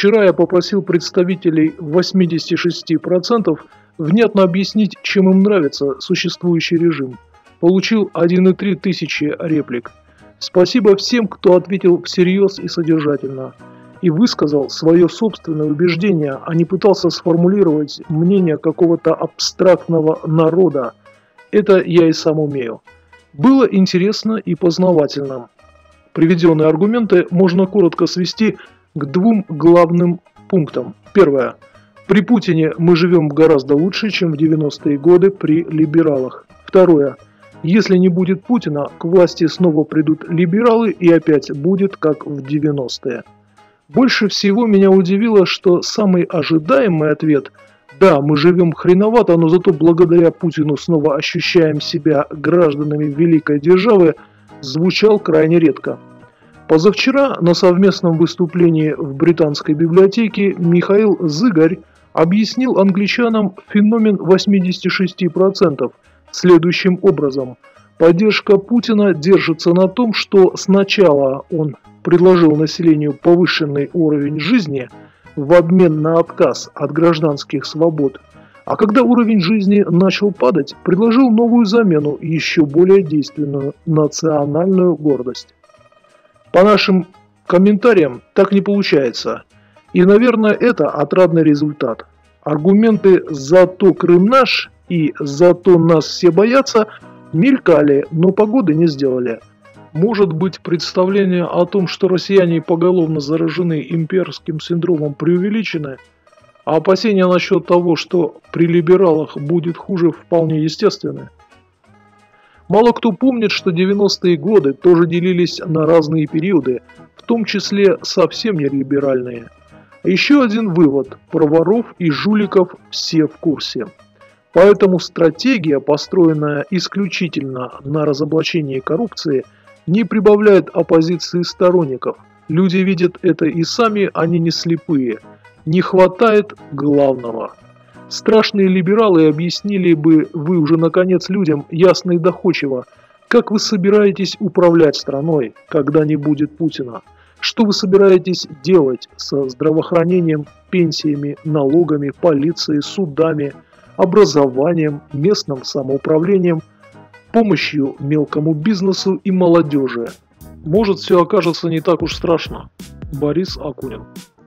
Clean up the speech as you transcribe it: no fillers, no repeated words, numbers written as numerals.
Вчера я попросил представителей 86% внятно объяснить, чем им нравится существующий режим. Получил 1,3 тысячи реплик. Спасибо всем, кто ответил всерьез и содержательно. И высказал свое собственное убеждение, а не пытался сформулировать мнение какого-то абстрактного народа. Это я и сам умею. Было интересно и познавательно. Приведенные аргументы можно коротко свести к двум главным пунктам. Первое. При Путине мы живем гораздо лучше, чем в 90-е годы при либералах. Второе. Если не будет Путина, к власти снова придут либералы и опять будет как в 90-е. Больше всего меня удивило, что самый ожидаемый ответ «Да, мы живем хреновато, но зато благодаря Путину снова ощущаем себя гражданами великой державы» звучал крайне редко. Позавчера на совместном выступлении в британской библиотеке Михаил Зыгарь объяснил англичанам феномен 86% следующим образом. Поддержка Путина держится на том, что сначала он предложил населению повышенный уровень жизни в обмен на отказ от гражданских свобод, а когда уровень жизни начал падать, предложил новую замену, еще более действенную – национальную гордость. По нашим комментариям так не получается. И, наверное, это отрадный результат. Аргументы «зато Крым наш» и «зато нас все боятся» мелькали, но погоды не сделали. Может быть, представление о том, что россияне поголовно заражены имперским синдромом, преувеличены, а опасения насчет того, что при либералах будет хуже, вполне естественны. Мало кто помнит, что 90-е годы тоже делились на разные периоды, в том числе совсем не либеральные. Еще один вывод – про воров и жуликов все в курсе. Поэтому стратегия, построенная исключительно на разоблачении коррупции, не прибавляет оппозиции сторонников. Люди видят это и сами, они не слепые. Не хватает главного. Страшные либералы объяснили бы вы уже наконец людям ясно и доходчиво, как вы собираетесь управлять страной, когда не будет Путина. Что вы собираетесь делать со здравоохранением, пенсиями, налогами, полицией, судами, образованием, местным самоуправлением, помощью мелкому бизнесу и молодежи. Может, все окажется не так уж страшно. Борис Акунин.